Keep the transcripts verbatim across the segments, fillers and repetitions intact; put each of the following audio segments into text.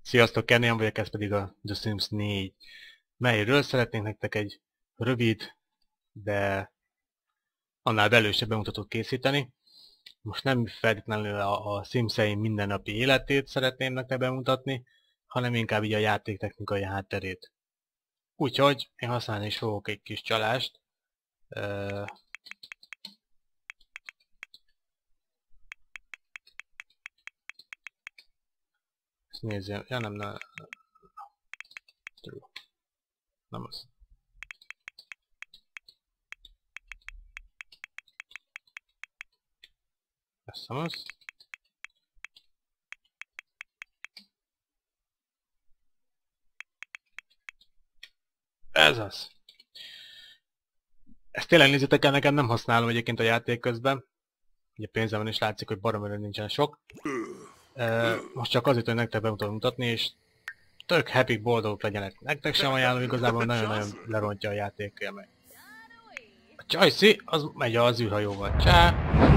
Sziasztok, Kenyan vagyok, ez pedig a The Sims négy, melyről szeretnénk nektek egy rövid, de annál belősebb bemutatót készíteni. Most nem feltétlenül a, a Simseim mindennapi életét szeretném nektek bemutatni, hanem inkább így a játéktechnikai hátterét. Úgyhogy én használni is fogok egy kis csalást. Uh, Ezt nézzem, ja nem, nem, nem, nem az. Ez nem az. Ez az. Ezt tényleg nézzétek el, nekem nem használom egyébként a játék közben. Ugye pénzemben is látszik, hogy baromira nincsen sok. Most csak azért, hogy nektek be tudom mutatni, és tök happy, boldogok legyenek. Nektek sem ajánlom, igazából nagyon-nagyon lerontja a játék élmény. A Csajci, az megy az űrhajóval. Csá!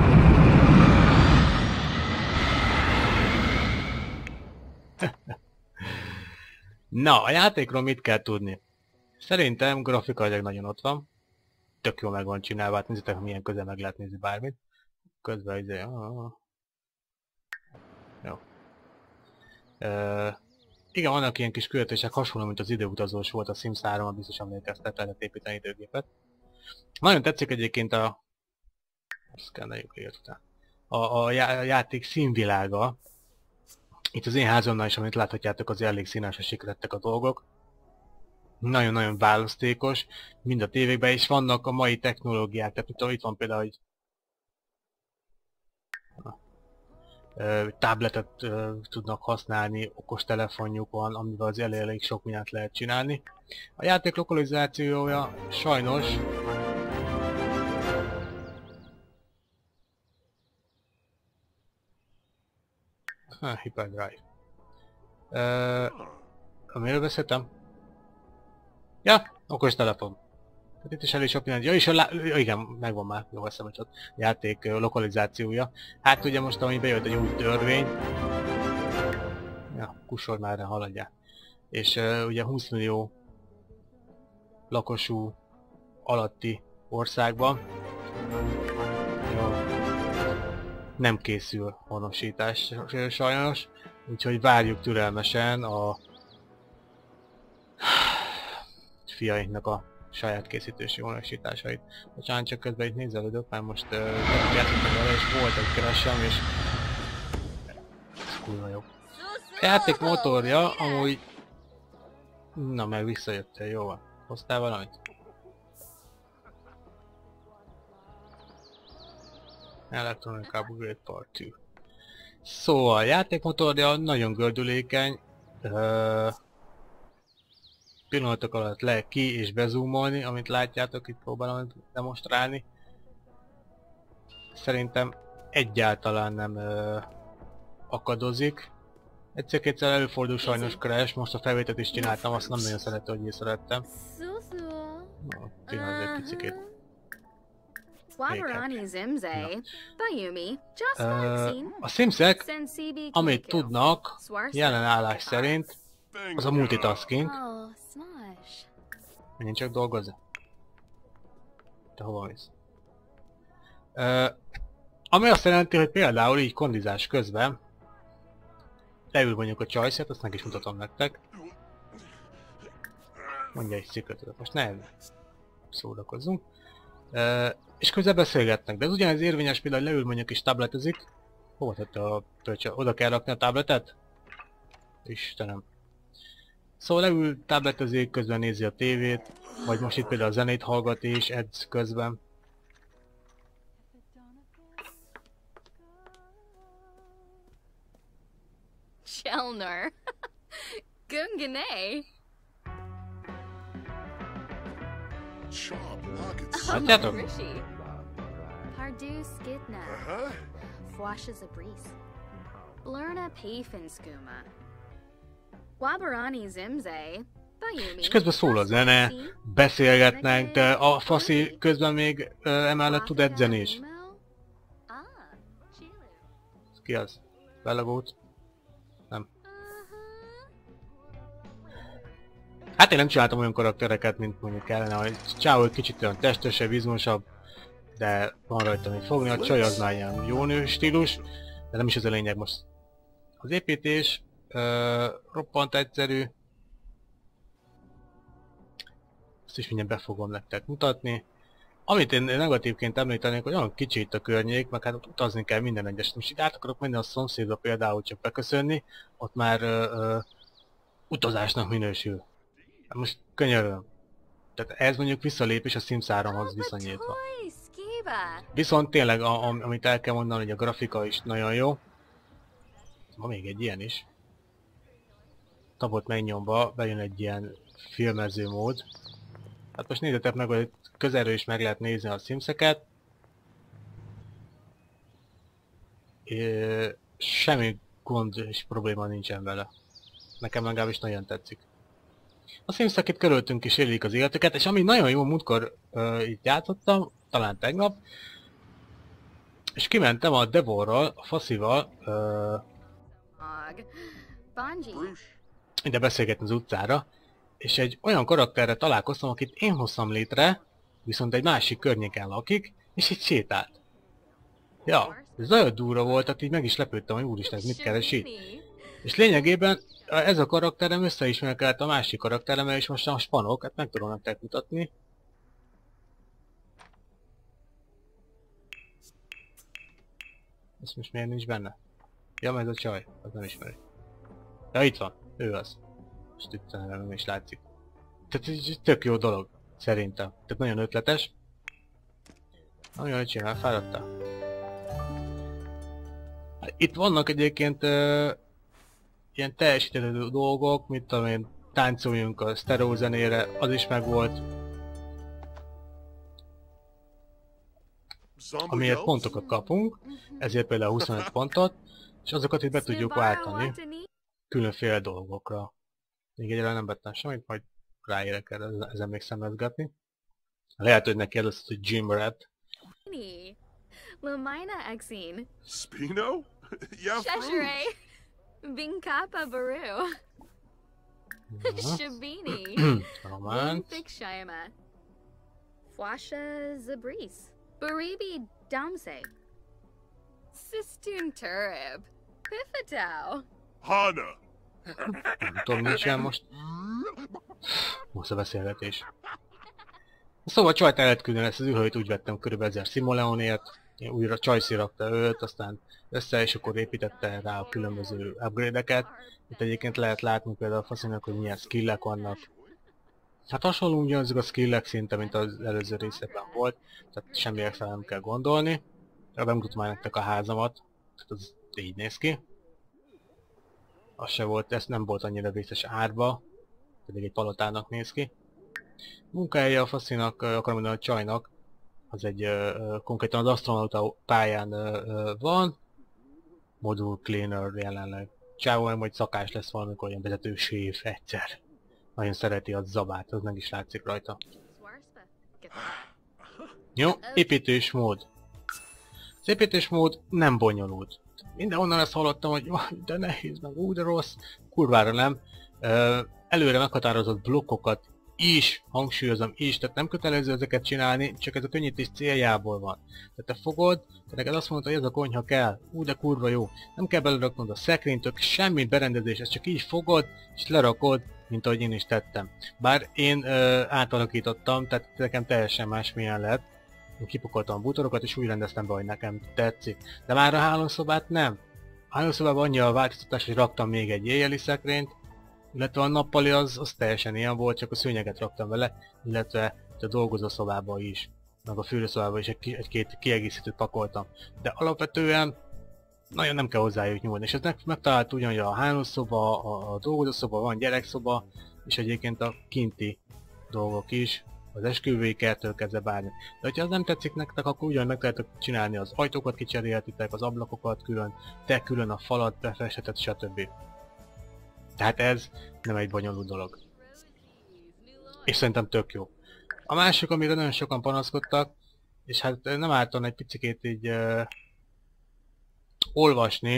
Na, a játékról mit kell tudni? Szerintem grafikailag nagyon ott van. Tök jól meg van csinálva, hát nézzétek, milyen közel meg lehet nézni bármit. Közben izé... Ah. Jó. Uh, igen, vannak ilyen kis küldetések, hasonló, mint az időutazós volt a Sims háromban, biztos emlékeztet, lehet építeni időgépet. Nagyon tetszik egyébként a... Szkenneljük érte. A, a, já a játék színvilága. Itt az én házamnál is, amit láthatjátok, az elég színesre sikerettek a dolgok. Nagyon-nagyon választékos, mind a tévékben is vannak a mai technológiák, tehát itt van például, hogy tabletet uh, tudnak használni, okostelefonjuk van, amivel az elég, elég sok mindent lehet csinálni. A játék lokalizációja sajnos ha, Hyperdrive. Uh, amiről beszéltem? Ja, okostelefon. Tehát itt is elég sok mindent. Ja, és a lá... ja, igen, megvan már, jó eszembe csak játék lokalizációja. Hát ugye most, ami bejött egy új törvény. Ja, kusor már erre haladjál. És uh, ugye húsz millió lakosú alatti országban ja, nem készül honosítás sajnos. Úgyhogy várjuk türelmesen a fiainknak a saját készítési honosításait. Bocsánat, csak közben itt nézelődök, mert most uh, játszottam vele, és volt egy keresem, és ez kurva jó. A játék motorja amúgy... Na, meg visszajöttél, jó van. Hoztál valamit? Electronic Upgrade Part kettő. Szóval a játék motorja nagyon gördülékeny. Uh, pillanatok alatt le ki és bezoomolni, amit látjátok, itt próbálom demonstrálni. Szerintem egyáltalán nem ö, akadozik. Egyszer-kétszer előfordul sajnos crash, most a felvételt is csináltam, azt nem nagyon szerettem, hogy észrevettem. No, pillanat egy picikét. A Simsek, amit tudnak, jelen állás szerint, az a multitasking. Menjen csak dolgozni. Te hova mész? Uh, ami azt jelenti, hogy például így kondizás közben leül mondjuk a csajszát, azt meg is mutatom nektek. Mondja egy szikletet, most ne szórakozzunk. Uh, és közben beszélgetnek, de ez ugyanez érvényes például, hogy leül mondjuk és tabletezik. Hova tette a pölcse? Oda kell rakni a tabletet? Istenem. Szóval leül, tabletezik, közben nézi a tévét, vagy most itt például a zenét hallgat és edz közben. Chelner. Gunganay. Látjátok? Pardu skidna. Fwashes a breeze. Blurna payfinskuma. Wabarani Zimze. És közben szól a zene, beszélgetnek, de a faszi közben még uh, emellett tud edzeni is. Ki az? Belagót? Nem. Hát én nem csináltam olyan karaktereket, mint mondjuk kellene, hogy Csávó egy kicsit olyan testesebb, izmosabb, de van rajta még fogni, a csaj az már ilyen jó nő stílus, de nem is ez a lényeg most. Az építés uh, roppant egyszerű. Ezt is mindjárt be fogom nektek mutatni. Amit én negatívként említenék, hogy olyan kicsi itt a környék, meg hát ott utazni kell minden egyes. Most itt át akarok menni a szomszédba például csak beköszönni, ott már uh, uh, utazásnak minősül. Hát most könyörülöm. Tehát ez mondjuk visszalépés a Sims háromhoz viszonyítva. Viszont tényleg, a, a, amit el kell mondani, hogy a grafika is nagyon jó. Van még egy ilyen is. Tabot megnyomva bejön egy ilyen filmező mód. Hát most nézzetek meg, hogy közelről is meg lehet nézni a Simseket. É, semmi gond és probléma nincsen vele. Nekem legalábbis nagyon tetszik. A Simsek itt körülöttünk is élik az életüket, és ami nagyon jó, múltkor uh, itt játszottam, talán tegnap, és kimentem a Devorral, a faszival, uh, ide beszélgetni az utcára, és egy olyan karakterre találkoztam, akit én hoztam létre, viszont egy másik környéken lakik, és itt sétált. Ja, ez nagyon durva volt, tehát így meg is lepődtem, hogy úristen, ez mit keres itt. És lényegében ez a karakterem összeismerkedett a másik karakteremmel, és most a spanok, hát meg tudom nektek mutatni. Ez most miért nincs benne? Ja, ez a csaj, az nem ismeri. Ja, itt van, ő az. Most itt nem is látszik. Tehát ez tök jó dolog, szerintem. Tehát nagyon ötletes. Nagyon jól csinál, fáradtál. Itt vannak egyébként uh, ilyen teljesíthető dolgok, mint tudom én, táncoljunk a sztereó zenére, az is megvolt. Amiért pontokat kapunk, ezért például huszonöt pontot, és azokat itt be tudjuk váltani különféle dolgokra. Még egyre nem vettem semmit, majd ráérek el ezen még szemezgetni. Lehet, hogy neki először, hogy Jim Rat. Lamina Exine. Spino? Yeah, Cheshire. Binkapa Baru. Shabini. Romance. Fikshayama. Fwasha Zabris. Baribi Damse. Sistun Turib. Piffatau. Hana. Nem tudom, nincs ilyen most. Most a beszélgetés. Szóval csajt el lehet küldeni, ezt az űrhajt úgy vettem körülbelül ezer Simoleonért. Újra csajszí rakta őt, aztán össze, és akkor építette rá a különböző upgrade-eket. Itt egyébként lehet látni például a faszinak, hogy milyen skillek vannak. Hát hasonló ugyanazok a skillek szinte, mint az előző részekben volt, tehát semmi extra nem kell gondolni. Bemutatom már nektek a házamat, tehát az így néz ki. Az se volt, ez nem volt annyira vészes árba, pedig egy palotának néz ki. Munkahelye a faszinak, akarom mondani a csajnak, az egy uh, konkrétan az astronauta pályán uh, van. Module cleaner jelenleg. Csávó meg majd szakás lesz valamikor, ilyen vezető séf egyszer. Nagyon szereti a zabát, az meg is látszik rajta. Jó, építésmód. Az építésmód nem bonyolult. Mindenhonnan ezt hallottam, hogy de nehéz, meg úgy de rossz. Kurvára nem. Uh, előre meghatározott blokkokat is, hangsúlyozom is, tehát nem kötelező ezeket csinálni, csak ez a könnyítés céljából van. Tehát te fogod, te neked azt mondod, hogy ez a konyha kell, úgy de kurva jó. Nem kell beleraknod a szekrényt, tök semmit berendezés, ezt csak így fogod, és lerakod, mint ahogy én is tettem. Bár én ö, átalakítottam, tehát nekem teljesen másmilyen lett. Én kipakoltam a bútorokat, és úgy rendeztem be, hogy nekem tetszik. De már a hálószobát nem. A hálószobában annyi a változtatás, hogy raktam még egy éjjeli szekrényt, illetve a nappali az, az teljesen ilyen volt, csak a szőnyeget raktam vele, illetve a dolgozószobában is, meg a fürdőszobában is egy-két egy kiegészítőt pakoltam. De alapvetően nagyon nem kell hozzájuk nyúlni, és ezt megtalált ugyanúgy a hálószoba, a, a dolgozószoba, van gyerekszoba, és egyébként a kinti dolgok is, az esküvői kertől kezdve bármi. De ha az nem tetszik nektek, akkor ugyan meg tudjátok csinálni, az ajtókat kicserélhetitek, az ablakokat külön, te külön a falat befestheted, stb. Tehát ez nem egy bonyolult dolog. És szerintem tök jó. A másik, amire nagyon sokan panaszkodtak, és hát nem ártan egy picikét így uh, olvasni,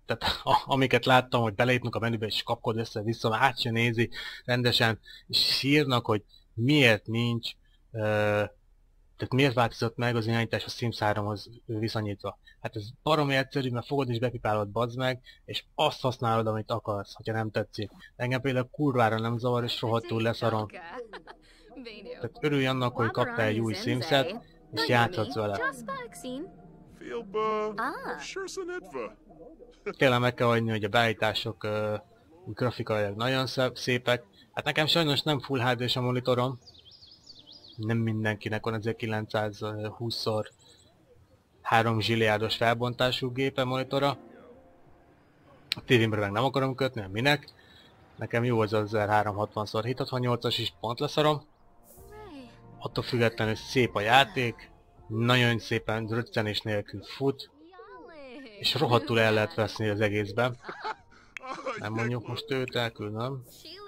tehát a, amiket láttam, hogy belépnek a menübe és kapkod össze-vissza, át se nézi rendesen, és sírnak, hogy miért nincs, ö, tehát miért változott meg az irányítás a Sims háromhoz viszonyítva. Hát ez baromi egyszerű, mert fogod és bepipálod, bazd meg, és azt használod, amit akarsz, hogyha nem tetszik. Engem például kurvára nem zavar, és rohadtul leszarom. Tehát örülj annak, hogy kaptál egy új Simset, és játszhatsz vele. Filba. Sure Sanetva. Tényleg meg kell hagyni, hogy a beállítások uh, grafikailag nagyon szépek. Hát nekem sajnos nem Full há dés a monitorom. Nem mindenkinek van ezért kilencszázhúsz szor három zsiliárdos felbontású gépe monitora. A tévémre meg nem akarom kötni, nem minek. Nekem jó az az ezerháromszázhatvan szor hétszázhatvannyolcas is, pont leszarom. Attól függetlenül szép a játék, nagyon szépen röccenés nélkül fut, és rohadtul el lehet veszni az egészben. Nem mondjuk most őt elküldöm.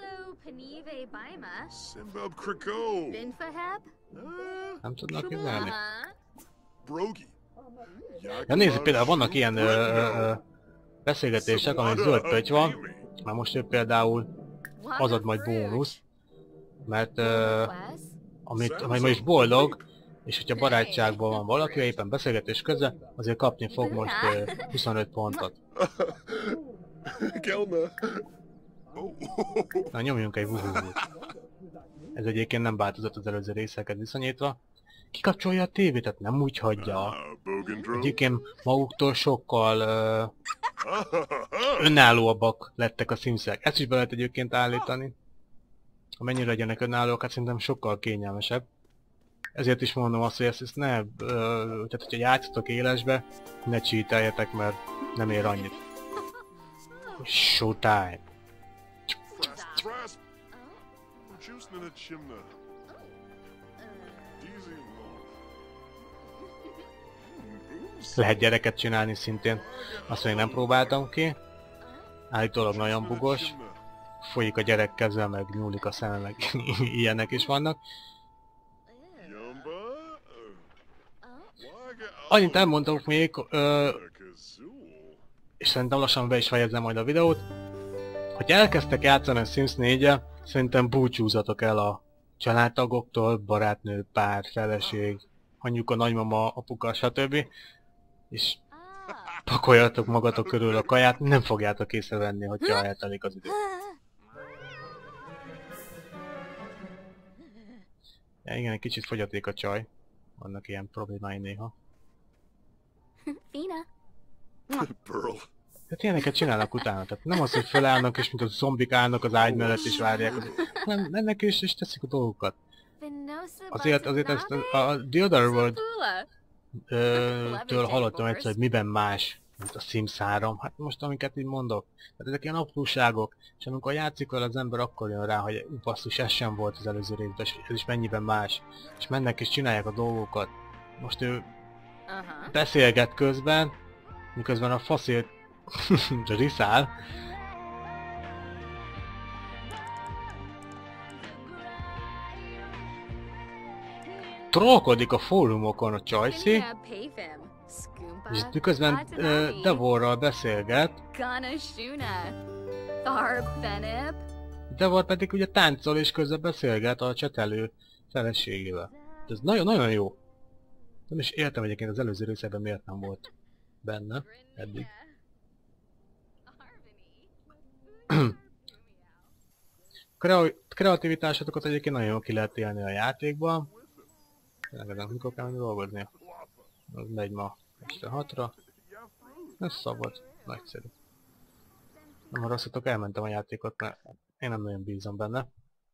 Simbab Krako. Nem tudnak üzenni. Brogi. Ja nézd, például vannak ilyen ö, ö, ö, beszélgetések, amik zöld pötty van, mert most ő például az ad majd bónusz, mert ö, amit, amit most boldog, és hogyha barátságban van valaki, éppen beszélgetés közben, azért kapni fog most ö, huszonöt pontot. Kelna. Na nyomjunk egy vuhúhút. Ez egyébként nem változott az előző részeket viszonyítva. Kikapcsolja a tévét, tehát nem úgy hagyja. Egyébként maguktól sokkal ö, önállóabbak lettek a Simsek. Ezt is be lehet egyébként állítani. Ha mennyire legyenek önállóak, hát szerintem sokkal kényelmesebb. Ezért is mondom azt, hogy ezt, ezt ne, ö, tehát hogyha játszatok élesbe, ne cheateljetek, mert nem ér annyit. Showtime! Lehet gyereket csinálni szintén, azt még nem próbáltam ki. Állítólag nagyon bugos. Folyik a gyerek keze, meg nyúlik a szeme, meg ilyenek is vannak. Annyit elmondok még, ö, és szerintem lassan be is fejezem majd a videót, hogy elkezdtek játszani a Sims néggyel, szerintem búcsúzatok el a családtagoktól, barátnő, pár, feleség, anyuka, nagymama, apuka, stb. És pakoljatok magatok körül a kaját, nem fogjátok észrevenni, hogyha eltelik az idő. Ja, igen, egy kicsit fogyaték a csaj. Vannak ilyen problémái néha. Fina. Pearl. Tehát ilyeneket csinálnak utána, tehát nem az, hogy felállnak és mint a zombik állnak az ágy mellett és várják, nem, mennek és, és teszik a dolgokat. Azért, azért ezt a, a The Other World ö, től hallottam egyszer, hogy miben más, mint a Sims három. Hát most amiket így mondok, tehát ezek ilyen apróságok, és amikor játszik vele az ember, akkor jön rá, hogy basszus, ez sem volt az előző részben, és ez is mennyiben más. És mennek és csinálják a dolgokat. Most ő beszélget közben, miközben a faszért riszál. Trollkodik a fórumokon a Csajci, és miközben uh, Devorral beszélget. Devor pedig ugye táncol és közben beszélget a csetelő feleségével. Ez nagyon-nagyon jó. Nem is értem egyébként az előző részében miért nem volt benne eddig. Kreativitásokat egyébként nagyon jól ki lehet élni a játékban. Tényleg mikor kell menni dolgozni? Az megy ma este hatra. Ez szabad. Nagyszerű. Nem haragudjatok, elmentem a játékot, mert én nem nagyon bízom benne.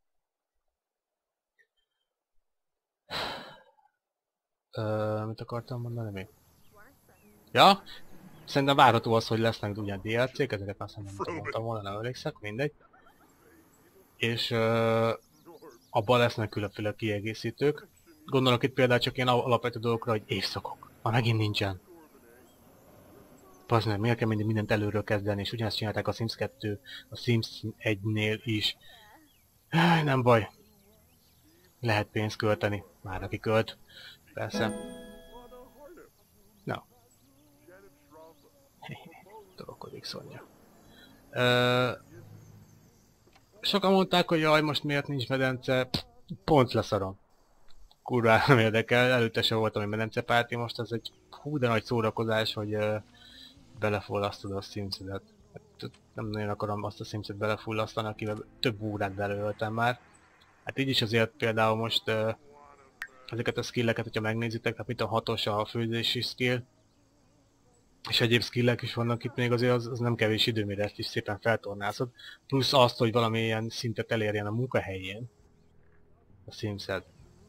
Ö, mit akartam mondani még? Ja? Szerintem várható az, hogy lesznek ugyan dé el cék, ezeket azt nem mondtam volna, nem emlékszek, mindegy. És ö, abban lesznek különféle kiegészítők. Gondolok itt például csak ilyen alapvető dolgokra, hogy évszakok. Ma megint nincsen. Pazd meg, miért kell mindig mindent előről kezdeni, és ugyanezt csinálták a Sims kettő, a Sims egynél is. Nem baj. Lehet pénzt költeni. Már aki költ. Persze. Na. Tolokodik Szonya. Ö, sokan mondták, hogy jaj, most miért nincs medence. Pont leszarom. Kurva nem érdekel, előtte sem voltam egy medencepárti, most ez egy hú de nagy szórakozás, hogy uh, belefullasztod a Simsedet. Hát, nem nagyon akarom azt a Simset belefullasztani, akivel több órát belőltem már. Hát így is azért például most uh, ezeket a skilleket, hogyha megnézitek, tehát mint a hatos a főzési skill, és egyéb skillek is vannak itt még, azért az, az nem kevés idő, mire ezt is szépen feltornázod. Plusz azt, hogy valamilyen szintet elérjen a munkahelyén a Simsed.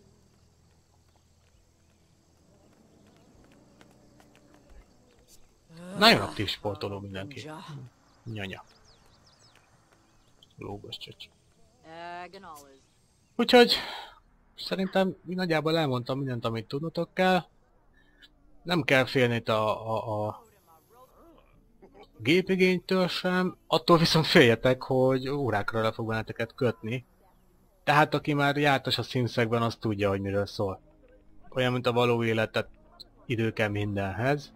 Nagyon aktív sportoló mindenki. Nyanya. Lógos csöcs. Úgyhogy szerintem nagyjából elmondtam mindent, amit tudnotok kell. Nem kell félni itt a, a, a gépigénytől sem, attól viszont féljetek, hogy órákra le fog benneteket kötni. Tehát aki már jártas a Simsekben, az tudja, hogy miről szól. Olyan, mint a való életet, idő kell mindenhez.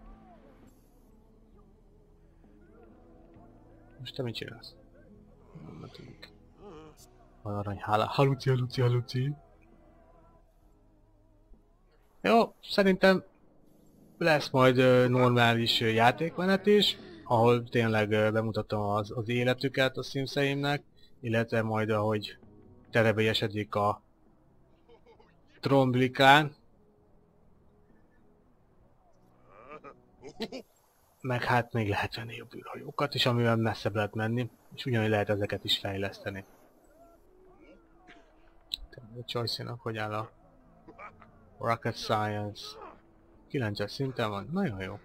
Most te mit csinálsz? Nem tudjuk. Van arany, haluci, haluci, haluci. Jó, szerintem lesz majd uh, normális uh, játékmenet is, ahol tényleg uh, bemutatom az, az életüket a Simseimnek, illetve majd ahogy terebélyesedik a tromblikán. Meg hát még lehet venni jobb űrhajókat is, amivel messzebb lehet menni, és ugyanúgy lehet ezeket is fejleszteni. A Choice-nak hogy áll a Rocket Science? kilences szinten van, nagyon jó.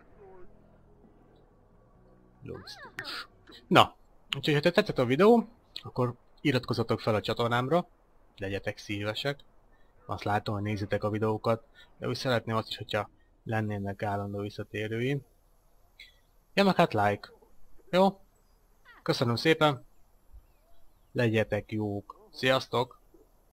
Logisztikus. Na, úgyhogy ha tetszett a videó, akkor iratkozzatok fel a csatornámra, legyetek szívesek. Azt látom, hogy nézitek a videókat, de úgy szeretném azt is, hogyha lennének állandó visszatérőim. Ja, meg hát like. Jó? Köszönöm szépen. Legyetek jók. Sziasztok!